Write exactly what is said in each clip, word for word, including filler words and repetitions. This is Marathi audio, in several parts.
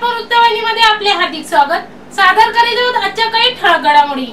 महाराष्ट्र वृत्तवाहिनीमध्ये आपले हार्दिक स्वागत। सादर करीत आहोत आजच्या काही ठळक घडामोडी।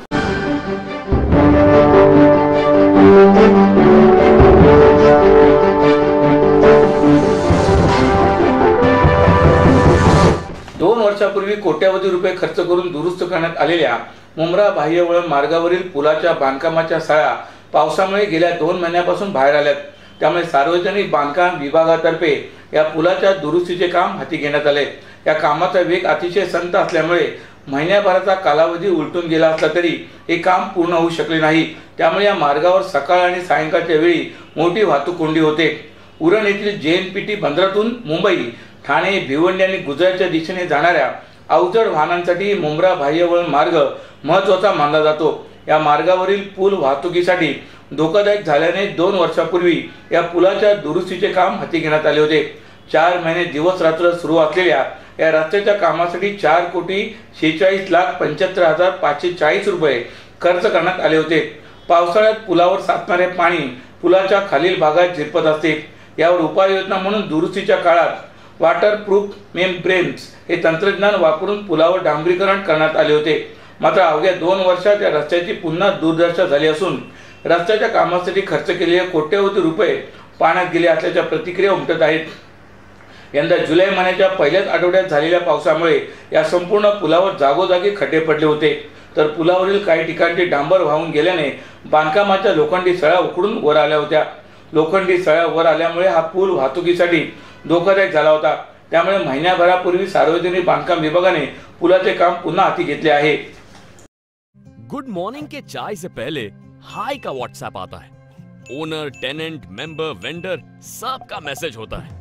दोन वर्षापूर्वी कोट्यावधी रुपये खर्च करून दुरुस्त करण्यात आलेल्या मुंब्रा बाह्यवळण मार्गावरील पुलाच्या बांधकामाच्या सळ्या पावसामुळे गेल्या दोन महिन्यापासून बाहेर आल्यात। त्यामुळे सार्वजनिक बांधकाम विभागातर्फे या पुलाच्या दुरुस्तीचे काम हाती घेण्यात आले। या कामाचा वेग अतिशय संत असल्यामुळे महिन्याभराचा कालावधी उलटून गेला असला तरी हे काम पूर्ण होऊ शकले नाही। त्यामुळे या मार्गावर सकाळ आणि सायंकाळच्या वेळी मोठी वाहतूक कोंडी होते। उरण येथील जे एन पी टी बंदरातून मुंबई, ठाणे, भिवंडी आणि गुजरातच्या दिशेने जाणाऱ्या अवजड वाहनांसाठी मुंब्रा बाह्यवळण मार्ग महत्त्वाचा मानला जातो। या मार्गावरील पूल वाहतुकीसाठी धोकादायक झाल्याने दोन वर्षापूर्वी या पुलाच्या दुरुस्तीचे काम हाती घेण्यात आले होते। चार महिने दिवस रात्र सुरू असलेल्या या रस्त्याच्या कामासाठी चार कोटी शेहेचाळीस लाख पंच्याहत्तर हजार पाचशे चाळीस रुपये खर्च करण्यात आले होते। पावसाळ्यात पुलावर साचणारे पाणी पुलाच्या खालील भागात झिरपत असते। यावर उपाययोजना म्हणून दुरुस्तीच्या काळात वॉटरप्रूफ मेम्ब्रेन्स हे तंत्रज्ञान वापरून पुलावर डांबरीकरण करण्यात आले होते। मात्र अवघ्या दोन वर्षात या रस्त्याची पुन्हा दुर्दशा झाली असून रस्त्याच्या कामासाठी खर्च केलेले कोट्यवधी रुपये पाण्यात गेले असल्याच्या प्रतिक्रिया उमटत आहेत। यंदा जुलै महिन्याच्या पहिल्याच आठवड्यात झालेल्या पावसामुळे या संपूर्ण पुलावर जागोजागी खड्डे पडले होते, तर पुलावरील काही ठिकाणी डांबर वाहून गेल्याने बांधकामाच्या लोखंडी सळ्या उकडून वर आल्या होत्या। लोखंडी सळ्या वर आल्यामुळे हा पूल वाहतुकीसाठी धोकादायक झाला होता। त्यामुळे महिन्याभरापूर्वी सार्वजनिक बांधकाम विभागाने पुलाचे काम पुन्हा हाती घेतले आहे। गुड मॉर्निंग के चाय से पहले हाय का व्हाट्सएप आता है। ओनर, टेनेंट, मेंबर, वेंडर सबका मैसेज होता है।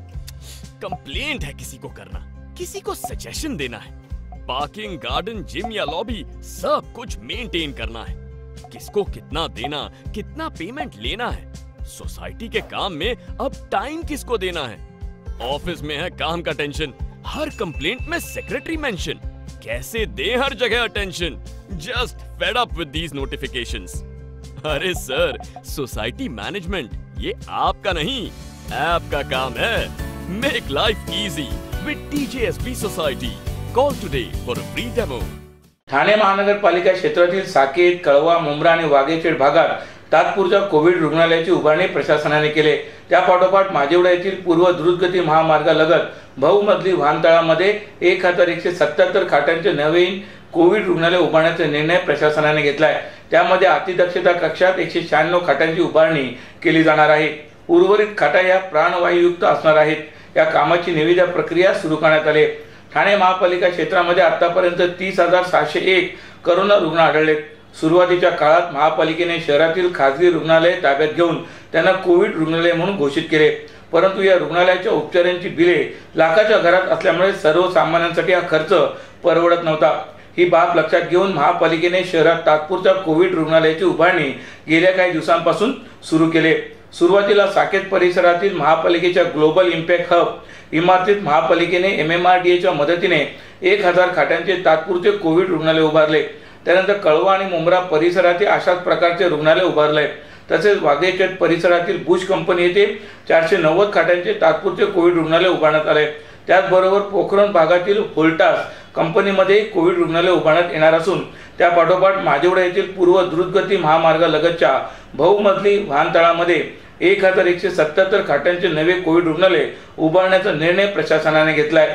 कंप्लेंट है किसी को करना, किसी को सजेशन देना है, पार्किंग, गार्डन, जिम या लॉबी सब कुछ मेंटेन करना है। किसको कितना देना, कितना पेमेंट लेना है, सोसाइटी के काम में अब टाइम किसको देना है। ऑफिस में है काम का टेंशन, हर कंप्लेंट में सेक्रेटरी मेंशन, कैसे दे हर जगह attention. Just fed up with these notifications. अरे सर, सोसाइटी मैनेजमेंट ये आपका नहीं ऐप का काम है। Make life easy with T J S P society. Call today for a free demo. Thane महानगरपालिका क्षेत्रातील साकेत, कळवा, मुंब्रा आणि वाघेखेड भागात तात्पुरत्या कोविड रुग्णालयाची उभारणी प्रशासनाने केले। त्या पाठोपाठ माजिवडा येथील पूर्व द्रुतगती महामार्गालगत बहुमजली वाहनतळामध्ये एक हजार एकशे सत्याहत्तर खाटांचे नवीन कोविड रुग्णालय उभारण्याचा निर्णय प्रशासनाने घेतलाय। त्यामध्ये अतिदक्षता कक्षात एकशे शहाण्णव खाटांची उभारणी केली जाणार आहे। उर्वरित खाटा या प्राणवायूयुक्त असणार आहेत। या कामाची निविदा प्रक्रिया सुरू करण्यात आली। ठाणे महापालिका क्षेत्रामध्ये आतापर्यंत तीस हजार सहाशे एक करोना रुग्ण आढळले। सुरुवातीच्या काळात महापालिकेने शहरातील खासगी रुग्णालय ताब्यात घेऊन त्यांना कोविड रुग्णालय म्हणून घोषित केले, परंतु या रुग्णालयाच्या उपचारांची बिले लाखाच्या घरात असल्यामुळे सर्वसामान्यांसाठी हा खर्च परवडत नव्हता। ही बाब लक्षात घेऊन महापालिकेने शहरात तात्पुरत्या कोविड रुग्णालयाची उभारणी गेल्या काही दिवसांपासून सुरू केले। सुरुवातीला साकेत परिसरातील महापालिकेच्या ग्लोबल इम्पॅक्ट हब इमारतीत महापालिकेने एम एम आर डी एच्या मदतीने एक हजार खाटांचे तात्पुरते कोविड रुग्णालय उभारले। त्यानंतर कळवा आणि मुंब्रा परिसरातील अशाच प्रकारचे रुग्णालय उभारले। तसेच वाघेखेड परिसरातील बुश कंपनी येथे चारशे नव्वद खाटांचे तात्पुरते कोविड रुग्णालय उभारण्यात आले। त्याचबरोबर पोखरण भागातील होल्टास कंपनीमध्ये कोविड रुग्णालय उभारण्यात येणार असून त्या पाठोपाठ माजिवडा येथील पूर्व द्रुतगती महामार्गालगतच्या बहुमजली वाहनतळामध्ये एक हजार एकशे सत्याहत्तर खाटांचे नवे कोविड रुग्णालय उभारण्याचा निर्णय प्रशासनाने घेतलाय।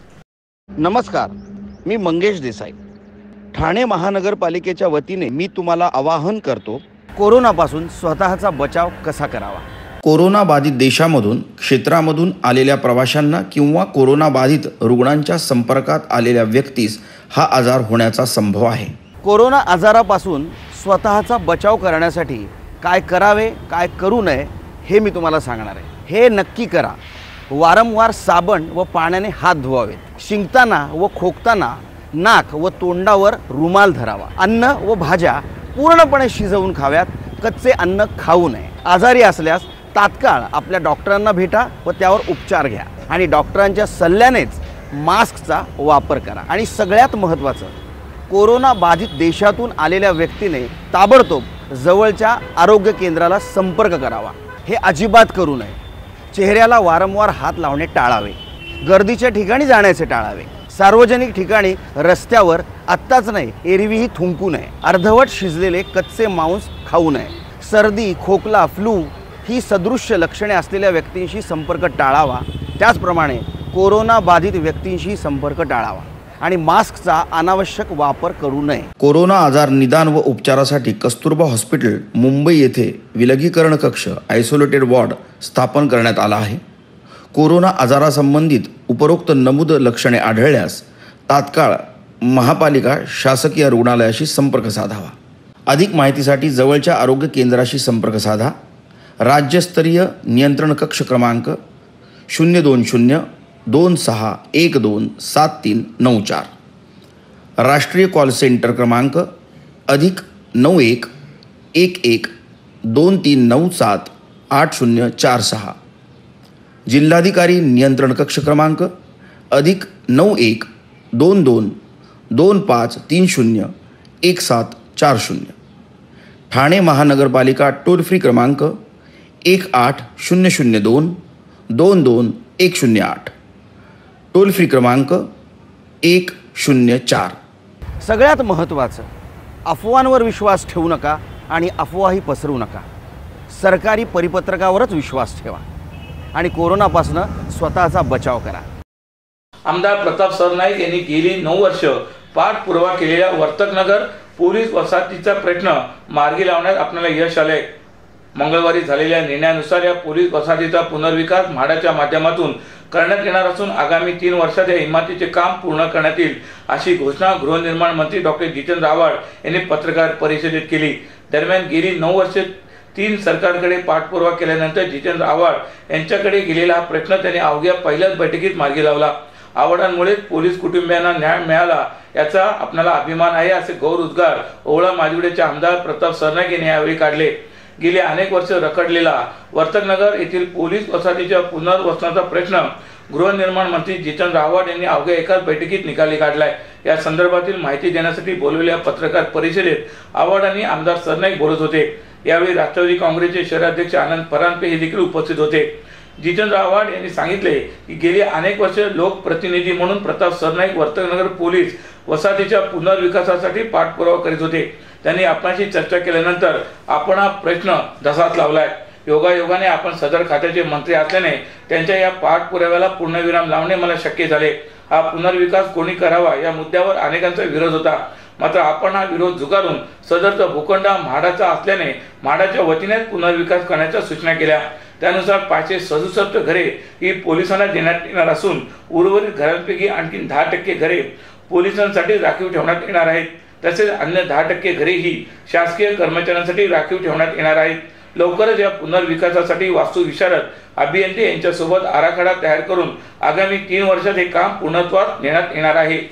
नमस्कार, मी मंगेश देसाई। ठाणे महानगरपालिकेच्या वतीने मी तुम्हाला आवाहन करतो, कोरोनापासून स्वतःचा बचाव कसा करावा। कोरोना बाधित देशामधून, क्षेत्रामधून आलेल्या प्रवाशांना किंवा कोरोना बाधित रुग्णांच्या संपर्कात आलेल्या व्यक्तीस हा आजार होण्याचा संभव आहे। कोरोना आजारापासून स्वतःचा बचाव करण्यासाठी काय करावे, काय करू नये हे मी तुम्हाला सांगणार आहे। हे नक्की करा, वारंवार साबण व पाण्याने हात धुवावेत। शिंकताना व खोकताना नाक व तोंडावर रुमाल धरावा। अन्न व भाज्या पूर्णपणे शिजवून खाव्यात, कच्चे अन्न खाऊ नये। आजारी असल्यास तात्काळ आपल्या डॉक्टरांना भेटा व त्यावर उपचार घ्या आणि डॉक्टरांच्या सल्ल्यानेच मास्कचा वापर करा। आणि सगळ्यात महत्त्वाचं, कोरोना बाधित देशातून आलेल्या व्यक्तीने ताबडतोब जवळच्या आरोग्य केंद्राला संपर्क करावा। हे अजिबात करू नये। चेहऱ्याला वारंवार हात लावणे टाळावे। गर्दीच्या ठिकाणी जाण्याचे टाळावे। सार्वजनिक ठिकाणी रस्त्यावर आत्ताच नाही एरवीही थुंकू नये. अर्धवट शिजलेले कच्चे मांस खाऊ नये. सर्दी, खोकला, फ्लू ही सदृश्य लक्षणे असलेल्या व्यक्तींशी संपर्क टाळावा. त्याचप्रमाणे कोरोना बाधित व्यक्तींशी संपर्क टाळावा आणि मास्कचा अनावश्यक वापर करू नये. कोरोना आजार निदान व उपचारासाठी कस्तुरबा हॉस्पिटल मुंबई येथे विलगीकरण कक्ष आयसोलेटेड वॉर्ड स्थापन करण्यात आला आहे. कोरोना आजारासंबंधित उपरोक्त नमूद लक्षणे आढळल्यास तात्काळ महापालिका शासकीय रुग्णालयाशी संपर्क साधावा. अधिक माहितीसाठी जवळच्या आरोग्य केंद्राशी संपर्क साधा. राज्यस्तरीय नियंत्रण कक्ष क्रमांक शून्य दोन शून्य दोन सहा एक दोन सात तीन नऊ चार. राष्ट्रीय कॉल सेंटर क्रमांक अधिक नऊ एक एक एक दोन तीन नऊ सात आठ शून्य चार सहा. जिल्हाधिकारी नियंत्रण कक्ष क्रमांक अधिक नऊ एक दोन दोन दोन पाच तीन शून्य एक सात चार शून्य. ठाणे महानगरपालिका टोल फ्री क्रमांक एक आठ शून्य शून्य दोन दोन दोन एक शून्य आठ. टोल फ्री क्रमांक एक शून्य चार. सगळ्यात महत्त्वाचं, अफवांवर विश्वास ठेवू नका आणि अफवाही पसरवू नका. सरकारी परिपत्रकावरच विश्वास ठेवा आणि कोरोनापासून स्वतःचा बचाव करा. आमदार प्रताप सरनाईक यांनी गेली नऊ वर्ष पाठपुरावा केलेल्या वर्तकनगर पोलीस वसाहतीचा प्रश्न मार्गी लावण्यात आपल्याला यश आले. मंगळवारी झालेल्या निर्णयानुसार या पोलीस वसाहतीचा पुनर्विकास म्हाडाच्या माध्यमातून करण्यात येणार असून आगामी तीन वर्षात या इमारतीचे काम पूर्ण करण्यात येईल अशी घोषणा गृहनिर्माण मंत्री डॉक्टर जितेंद्र आव्हाड यांनी पत्रकार परिषदेत केली. दरम्यान गेली नऊ वर्षे तीन सरकारकडे पाठपुरावा केल्यानंतर जितेंद्र आव्हाड यांच्याकडे गेलेला हा प्रश्न त्यांनी अवघ्या पहिल्याच बैठकीत मार्गी लावला. आव्हाडांमुळे पोलीस कुटुंबियांना न्याय मिळाला याचा आपल्याला अभिमान आहे असे गौर उद्गार ओवळा माजिवडेचे आमदार प्रताप सरनाईक यांनी यावेळी काढले. गेली अनेक वर्ष रखडलेला वर्तकनगर येथील पोलीस वसाहतीच्या पुनर्वसनाचा प्रश्न गृहनिर्माण मंत्री जितेंद्र आव्हाड यांनी अवघ्या एकाच बैठकीत निकाली काढलाय. या संदर्भातील माहिती देण्यासाठी बोलवलेल्या पत्रकार परिषदेत आव्हाडांनी आमदार सरनाईक बोलत होते. यावेळी राष्ट्रवादी काँग्रेसचे शहराध्यक्ष आनंद परांजपे हे देखील उपस्थित होते. जितेंद्र आव्हाड यांनी सांगितले की गेली अनेक वर्ष लोकप्रतिनिधी म्हणून प्रताप सरनाईक वर्तकनगर पोलीस वसाहतीच्या पुनर्विकासासाठी पाठपुरावा करीत होते. त्यांनी आपणाशी चर्चा केल्यानंतर आपण हा प्रश्न धसात लावलाय. योगायोगाने आपण सदर खात्याचे मंत्री असल्याने त्यांच्या या पाठपुराव्याला पूर्णविराम लावणे मला शक्य झाले. हा पुनर्विकास कोणी करावा या मुद्द्यावर अनेकांचा विरोध होता. मात्र आपण हा विरोध झुगारून सदरचा भूखंड म्हाडाचा असल्याने म्हाडाच्या वतीने पुनर्विकास करण्याच्या सूचना केल्या. त्यानुसार पाचशे सदुसष्ट घरे ही पोलिसांना देण्यात येणार असून उर्वरित घरांपैकी आणखी दहा टक्के घरे पोलिसांसाठी राखीव ठेवण्यात येणार आहेत. तसेच अन्य दहा टक्के घरे ही शासकीय कर्मचाऱ्यांसाठी राखीव ठेवण्यात येणार आहेत. लवकरच या पुनर्विकासासाठी वास्तू विशारद अभियंते यांच्यासोबत आराखडा तयार करून आगामी तीन वर्षात हे काम पूर्णत्वास नेण्यात येणार आहे.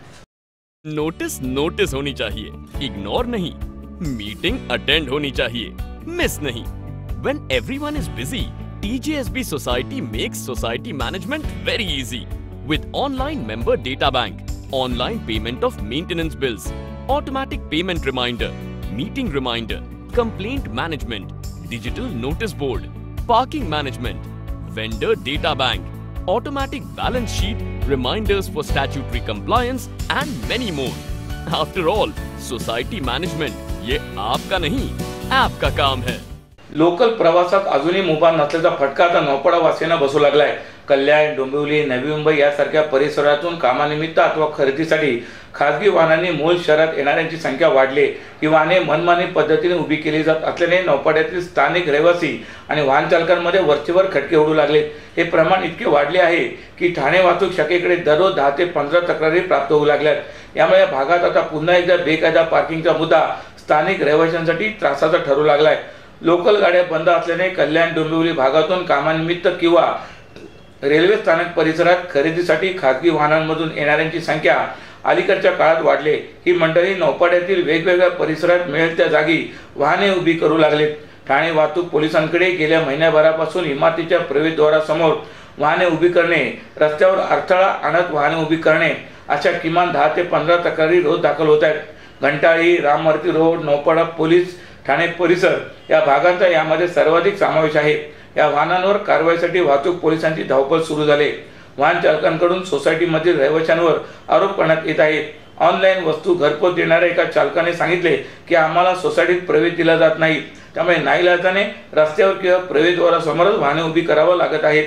नोटिस नोटिस होनी चाहिए, इग्नोर नहीं. मीटिंग अटेंड होनी चाहिए, मिस नहीं. When everyone is busy, T J S B Society makes society management very easy with online member data bank, online payment of maintenance bills, automatic payment reminder, meeting reminder, complaint management, digital notice board, parking management, vendor data bank, automatic balance sheet, reminders for statutory compliance and many more. After all, society management ये आपका नहीं, ऐप का काम है. लोकल प्रवासात अजूनही मुभा नसल्याचा फटका आता नौपाडा वासियांना बसू लागलाय. कल्याण, डोंबिवली, नवी मुंबई यासारख्या परिसरातून कामानिमित्त अथवा खरेदीसाठी खासगी वाहनांनी मूळ शहरात येणाऱ्यांची संख्या वाढली. ही वाहने मनमानी पद्धतीने उभी केली जात असल्याने नौपाड्यातील स्थानिक रहिवासी आणि वाहन चालकांमध्ये वरचेवर खटके उडू लागले. हे प्रमाण इतके वाढले आहे की ठाणे वाहतूक शाखेकडे दररोज दहा ते पंधरा तक्रारी प्राप्त होऊ लागल्यात. यामुळे या भागात आता पुन्हा एकदा बेकायदा पार्किंगचा मुद्दा स्थानिक रहिवाशांसाठी त्रासाचा ठरू लागलाय. लोकल गाड्या बंद असल्याने कल्याण, डोंबिवली भागातून कामानिमित्त किंवा रेल्वे स्थानक परिसरात खरेदीसाठी खासगी वाहनांमधून येणाऱ्यांची संख्या अलीकडच्या काळात वाढली. ही मंडळी नौपाड्यातील वेगवेगळ्या परिसरात मिळेल त्या जागी वाहने उभी करू लागले. ठाणे वाहतूक पोलिसांकडे गेल्या महिन्याभरापासून इमारतीच्या प्रवेशद्वारासमोर वाहने उभी करणे, रस्त्यावर अडथळा आणत वाहने उभी करणे अशा किमान दहा ते पंधरा तक्रारी रोज दाखल होत आहेत. घंटाळी, राममूर्ती रोड, नौपाडा पोलीस ठाणे परिसर या भागांचा यामध्ये सर्वाधिक समावेश आहे. या वाहनांवर कारवाईसाठी वाहतूक पोलिसांची धावपळ सुरू झाली. वाहन चालकांकडून सोसायटीमधील रहिवाशांवर आरोप करण्यात येत आहेत. ऑनलाईन वस्तू घरपोच देणाऱ्या एका चालकाने सांगितले की आम्हाला सोसायटीत प्रवेश दिला जात नाही, त्यामुळे नाईलाजाने रस्त्यावर किंवा प्रवेशद्वारासमोरच वाहने उभी करावं लागत आहेत.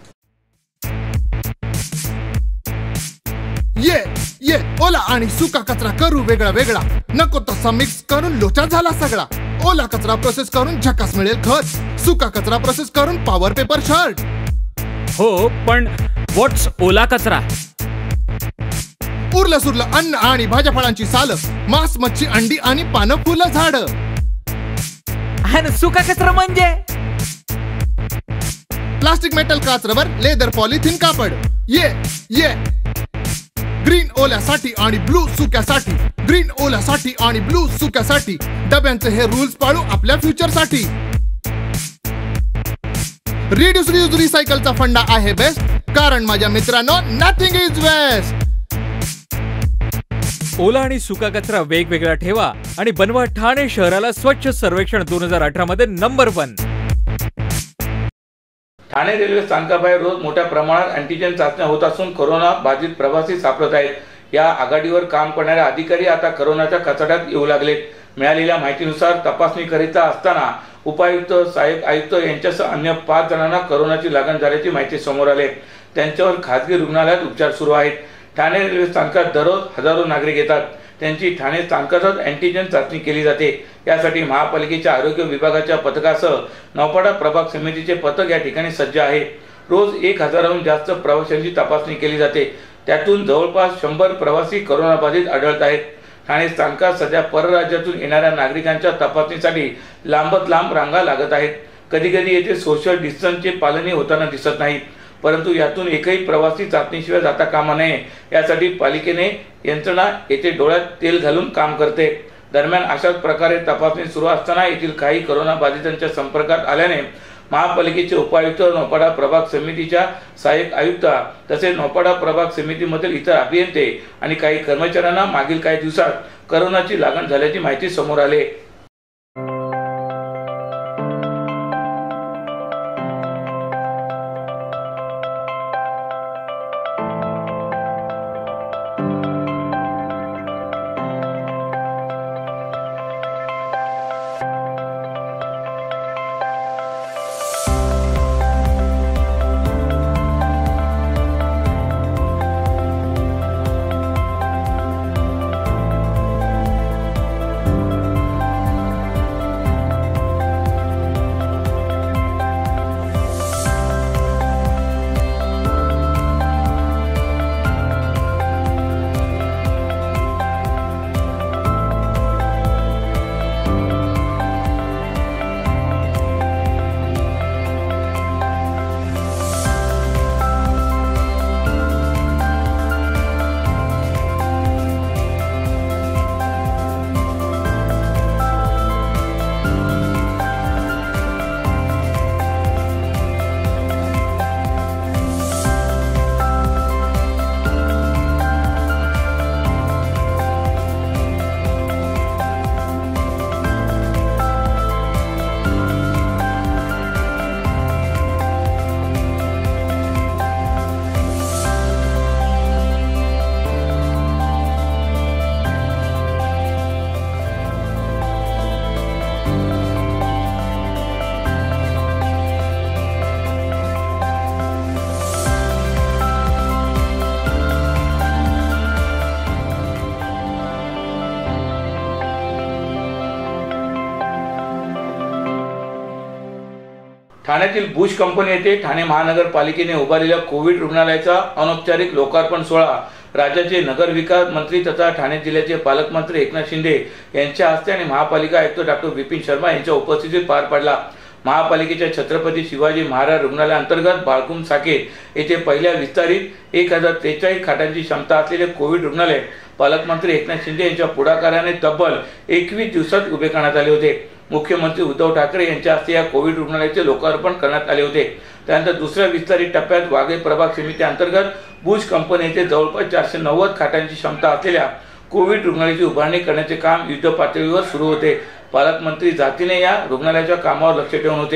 ये ये ओला आणि सुका कचरा करू वेगळा वेगळा, नको तसा मिक्स करून लोचा झाला सगळा. ओला कचरा प्रोसेस करून झकास मिळेल खत, सुका कचरा प्रोसेस करून पॉवर पेपर शर्ट. हो, पण व्हॉट्स ओला कचरा? उरलं सुरलं अन्न आणि भाज्या फळांची साल, मांस मच्छी अंडी आणि पानं फुलं झाड. आणि सुका कचरा म्हणजे प्लास्टिक मेटल काच रबर लेदर पॉलिथिन कापड. ये ये ग्रीन ओल्यासाठी आणि ब्लू सुक्यासाठी, ग्रीन ओल्यासाठी आणि ब्लू सुक्यासाठी. डब्यांचे हे रूल्स पाळू आपल्या फ्युचरसाठी. रिड्यूस रियूज रिसायकलचा फंडा आहे बेस्ट, कारण माझ्या मित्रांनो नथिंग इज वेस्ट. ओला आणि सुका कचरा वेगवेगळा ठेवा आणि बनवा ठाणे शहराला स्वच्छ सर्वेक्षण दोन हजार अठरा मध्ये नंबर वन. ठाणे रेल्वे स्थानकाबाहेर रोज मोठ्या प्रमाणात अँटीजेन चाचण्या होत असून कोरोना बाधित प्रवासी सापडत आहेत. या आघाडीवर काम करणारे अधिकारी आता कोरोनाच्या कचाट्यात येऊ लागलेत. मिळालेल्या माहितीनुसार तपासणी करीता असताना उपायुक्त, सहाय्यक आयुक्त यांच्यासह अन्य पाच जणांना कोरोनाची लागण झाल्याची माहिती समोर आली. त्यांच्यावर खासगी रुग्णालयात उपचार सुरू आहेत. ठाणे रेल्वे स्थानकात दररोज हजारो नागरिक येतात. त्यांची ठाणे स्थानकातच अँटीजेन चाचणी केली जाते. यासाठी महापालिकेच्या आरोग्य विभागाच्या पथकासह नौपाडा प्रभाग समितीचे पथक या ठिकाणी सज्ज आहे. रोज एक हजाराहून जास्त प्रवाशांची तपासणी केली जाते. त्यातून जवळपास शंभर प्रवासी कोरोनाबाधित आढळत आहेत. ठाणे स्थानकात सध्या परराज्यातून येणाऱ्या नागरिकांच्या तपासणीसाठी लांबत लांब रांगा लागत आहेत. कधी कधी येथे सोशल डिस्टन्सचे पालनही होताना दिसत नाही. परंतु यातून एकही प्रवासी चाचणीशिवाय जाता कामा नये यासाठी पालिकेने यंत्रणा येथे डोळ्यात तेल घालून काम करते. दरम्यान अशाच प्रकारे तपासणी सुरू असताना येथील काही कोरोना बाधितांच्या संपर्कात आल्याने महापालिकेचे उपायुक्त, नौपाडा प्रभाग समितीच्या सहाय्यक आयुक्त तसेच नौपाडा प्रभाग समितीमधील इतर अभियंते आणि काही कर्मचाऱ्यांना मागील काही दिवसात कोरोनाची लागण झाल्याची माहिती समोर आली. ठाण्यातील बुश कंपनी येथे ठाणे महानगरपालिकेने उभारलेल्या कोविड रुग्णालयाचा अनौपचारिक लोकार्पण सोहळा राज्याचे नगरविकास मंत्री तथा ठाणे जिल्ह्याचे पालकमंत्री एकनाथ शिंदे यांच्या हस्ते आणि महापालिका आयुक्त डॉक्टर विपिन शर्मा यांच्या उपस्थितीत पार पडला. महापालिकेच्या छत्रपती शिवाजी महाराज रुग्णालयाअंतर्गत बाळकुम साकेत येथे पहिल्या विस्तारित एक हजार त्रेचाळीस खाटांची क्षमता असलेले कोविड रुग्णालय पालकमंत्री एकनाथ शिंदे यांच्या पुढाकाराने तब्बल एकवीस दिवसात उभे करण्यात आले होते. मुख्यमंत्री उद्धव ठाकरे यांच्या हस्ते या कोविड रुग्णालयाचे लोकार्पण करण्यात आले होते. त्यानंतर दुसऱ्या विस्तारित टप्प्यात वाघे प्रभाग समिती अंतर्गत बुश कंपनी येथे जवळपास चारशे नव्वद खाटांची क्षमता असलेल्या कोविड रुग्णालयाची उभारणी करण्याचे काम युद्ध पातळीवर सुरू होते. पालकमंत्री जातीने या रुग्णालयाच्या कामावर लक्ष ठेवून होते.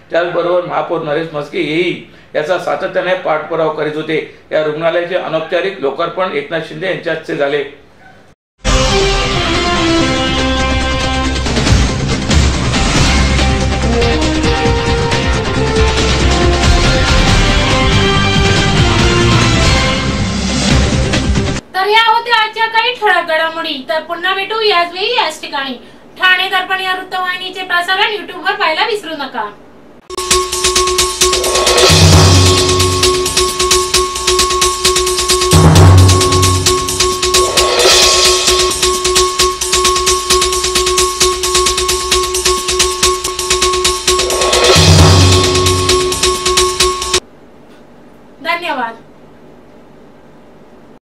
त्याचबरोबर महापौर नरेश म्हस्के हेही याचा सातत्याने पाठपुरावा करीत होते। या रुग्णालयाचे अनौपचारिक लोकार्पण एकनाथ शिंदे यांच्या हस्ते झाले। तर या होत्या आजच्या काही ठळक घडामोडी। तर पुन्हा भेटू याच वेळी याच ठिकाणी। ठाणे दर्पण या वृत्तवाहिनीचे प्रसारण युट्यूबवर पाहायला विसरू नका। धन्यवाद।